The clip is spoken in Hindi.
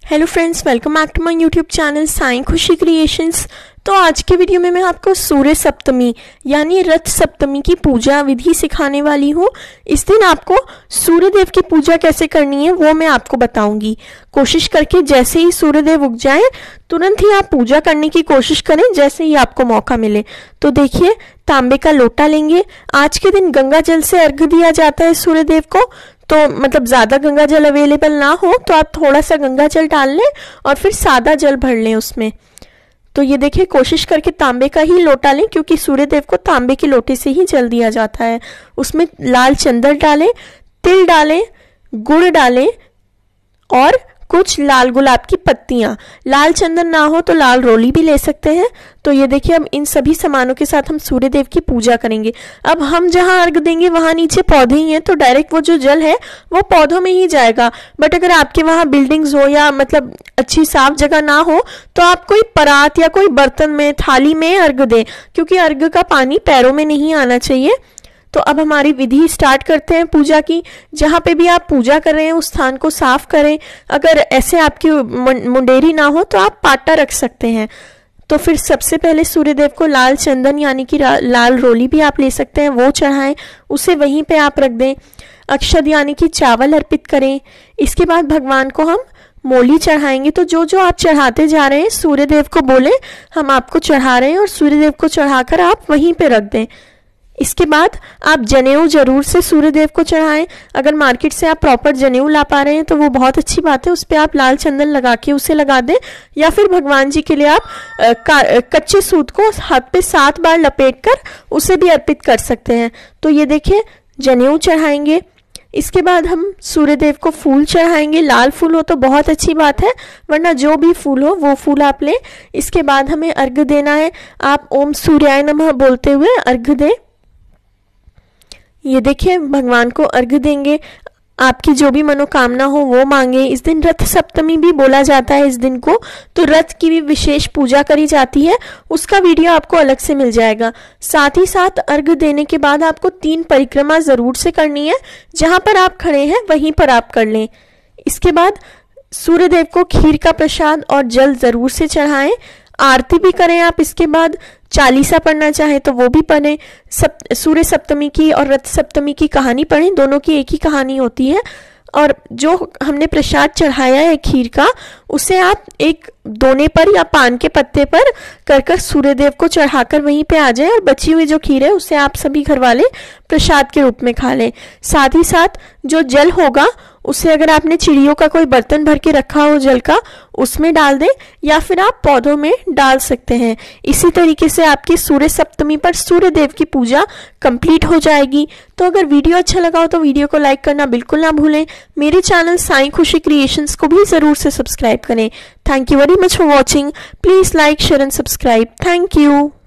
Hello friends, welcome back to my YouTube channel Sai Khushi creations. तो आज के वीडियो में मैं आपको सूर्य सप्तमी यानी रथ सप्तमी की पूजा विधि सिखाने वाली हूँ। इस दिन आपको सूर्य देव की पूजा कैसे करनी है वो मैं आपको बताऊंगी। कोशिश करके जैसे ही सूर्य देव उग जाए तुरंत ही आप पूजा करने की कोशिश करें, जैसे ही आपको मौका मिले। तो देखिए, तांबे का लोटा लेंगे। आज के दिन गंगा जल से अर्घ्य दिया जाता है सूर्य देव को। तो मतलब ज्यादा गंगा जल अवेलेबल ना हो तो आप थोड़ा सा गंगा जल डाल लें और फिर सादा जल भर लें उसमें। तो ये देखिए, कोशिश करके तांबे का ही लोटा लें क्योंकि सूर्य देव को तांबे के लोटे से ही जल दिया जाता है। उसमें लाल चंदन डालें, तिल डालें, गुड़ डालें और कुछ लाल गुलाब की पत्तियां। लाल चंदन ना हो तो लाल रोली भी ले सकते हैं। तो ये देखिए, अब इन सभी सामानों के साथ हम सूर्य देव की पूजा करेंगे। अब हम जहां अर्घ देंगे वहां नीचे पौधे ही हैं, तो डायरेक्ट वो जो जल है वो पौधों में ही जाएगा। बट अगर आपके वहां बिल्डिंग्स हो या मतलब अच्छी साफ जगह ना हो तो आप कोई परात या कोई बर्तन में, थाली में अर्घ दें, क्योंकि अर्घ का पानी पैरों में नहीं आना चाहिए। तो अब हमारी विधि स्टार्ट करते हैं पूजा की। जहाँ पे भी आप पूजा कर रहे हैं उस स्थान को साफ करें। अगर ऐसे आपकी मुंडेरी ना हो तो आप पाटा रख सकते हैं। तो फिर सबसे पहले सूर्य देव को लाल चंदन यानी कि लाल रोली भी आप ले सकते हैं, वो चढ़ाएं, उसे वहीं पे आप रख दें। अक्षत यानी कि चावल अर्पित करें। इसके बाद भगवान को हम मोली चढ़ाएंगे। तो जो जो आप चढ़ाते जा रहे हैं सूर्य देव को बोले हम आपको चढ़ा रहे हैं, और सूर्य देव को चढ़ाकर आप वहीं पे रख दें। इसके बाद आप जनेऊ जरूर से सूर्य देव को चढ़ाएं। अगर मार्केट से आप प्रॉपर जनेऊ ला पा रहे हैं तो वो बहुत अच्छी बात है, उस पर आप लाल चंदन लगा के उसे लगा दें, या फिर भगवान जी के लिए आप कच्चे सूत को हाथ पे 7 बार लपेट कर उसे भी अर्पित कर सकते हैं। तो ये देखिए, जनेऊ चढ़ाएंगे। इसके बाद हम सूर्य देव को फूल चढ़ाएंगे। लाल फूल हो तो बहुत अच्छी बात है, वरना जो भी फूल हो वो फूल आप लें। इसके बाद हमें अर्घ्य देना है। आप ओम सूर्याय नमः बोलते हुए अर्घ्य दें। ये देखिए, भगवान को अर्घ्य देंगे। आपकी जो भी मनोकामना हो वो मांगे। इस दिन रथ सप्तमी भी बोला जाता है इस दिन को। तो रथ की भी विशेष पूजा करी जाती है, उसका वीडियो आपको अलग से मिल जाएगा। साथ ही साथ अर्घ्य देने के बाद आपको 3 परिक्रमा जरूर से करनी है। जहां पर आप खड़े हैं वहीं पर आप कर लें। इसके बाद सूर्य देव को खीर का प्रसाद और जल जरूर से चढ़ाएं। आरती भी करें आप। इसके बाद चालीसा पढ़ना चाहे तो वो भी पढ़ें। सूर्य सप्तमी की और रथ सप्तमी की कहानी पढ़ें, दोनों की एक ही कहानी होती है। और जो हमने प्रसाद चढ़ाया है खीर का, उसे आप एक दोने पर या पान के पत्ते पर कर सूर्य देव को चढ़ाकर वहीं पे आ जाए, और बची हुई जो खीर है उसे आप सभी घर वाले प्रसाद के रूप में खा लें। साथ ही साथ जो जल होगा उसे अगर आपने चिड़ियों का कोई बर्तन भर के रखा हो जल का, उसमें डाल दें, या फिर आप पौधों में डाल सकते हैं। इसी तरीके से आपकी सूर्य सप्तमी पर सूर्य देव की पूजा कंप्लीट हो जाएगी। तो अगर वीडियो अच्छा लगा हो तो वीडियो को लाइक करना बिल्कुल ना भूलें। मेरे चैनल साईं खुशी क्रिएशंस को भी जरूर से सब्सक्राइब करें। Thank you very much for watching. Please like, share and subscribe. Thank you.